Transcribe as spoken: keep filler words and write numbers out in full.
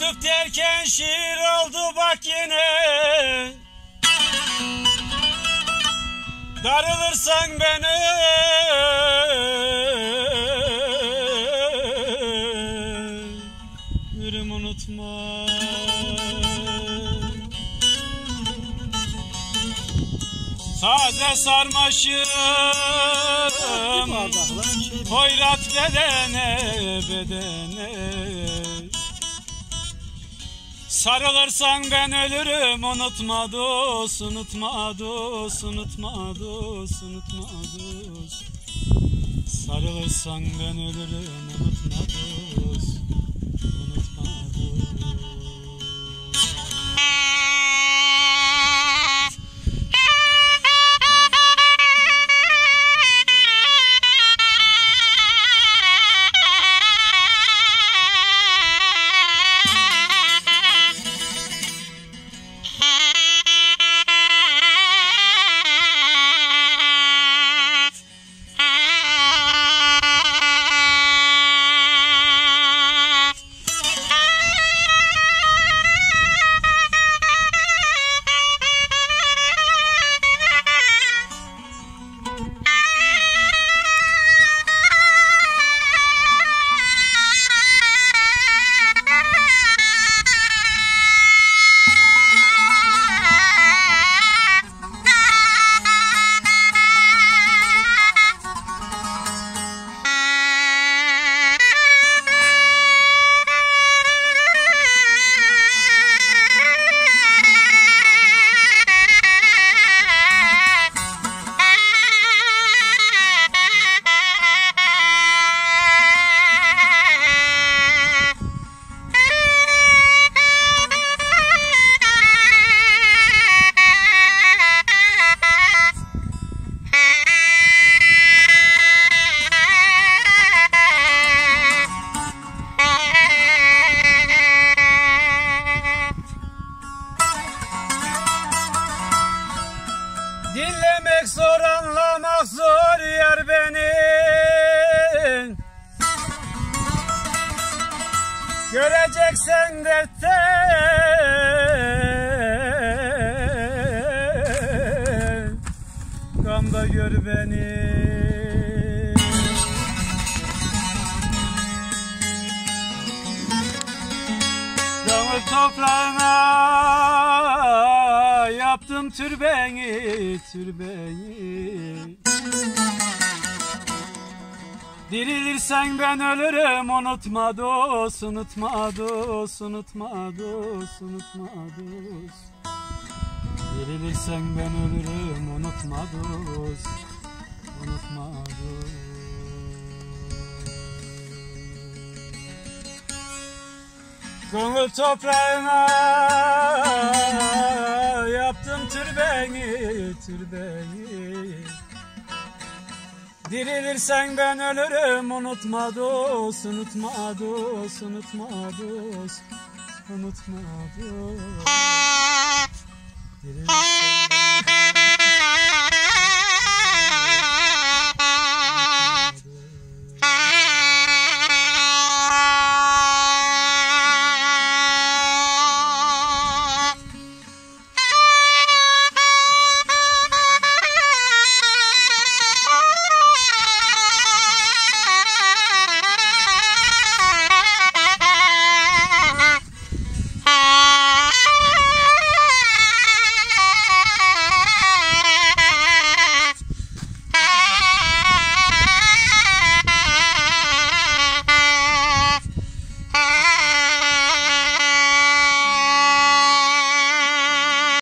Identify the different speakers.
Speaker 1: Unuttuk derken şiir oldu bak yine. Darılırsan beni ölürüm unutma. Taze sarmaşım hoyrat bedene bedene. Sarılırsan ben ölürüm unutma dost, unutma dost, unutma dost, unutma dost. Sarılırsan ben ölürüm unutma dost, unutma dost. Dinlemek zor, anlamak zor yar benim. Göreceksen dertten gamda gör beni. Damır toprağına yaptım türbeni, türbeni. Dirilirsen ben ölürüm unutma dost, unutma dost, unutma dost, unutma dost. Dirilirsen ben ölürüm unutma dost, unutma dost. Gönül toprağına yaptım türbeni, türbeni. Dirilirsen ben ölürüm unutma dost, unutma dost, unutma dost, unutma dost. Dirilirsen